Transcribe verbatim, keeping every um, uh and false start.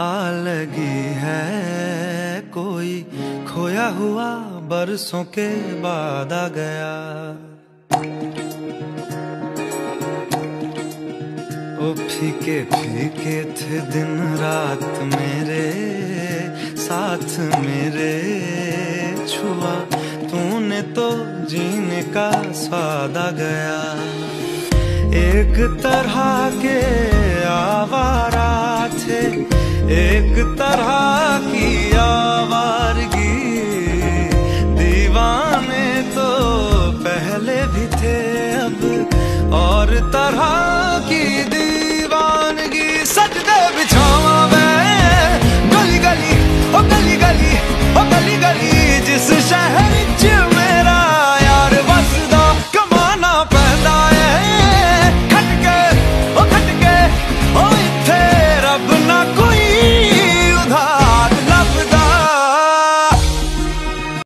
आ लगी है कोई खोया हुआ बरसों के बाद आ गया। ओ फीके फीके थे दिन रात मेरे साथ मेरे, छुआ तूने तो जीने का स्वाद आ गया। एक तरह के आवारा थे, एक तरह की आवारगी, दीवाने तो पहले भी थे अब और तरह की दीवानगी। सजदे बिछावा मैं गली गली ओ गली गली ओ गली गली, जिस शहर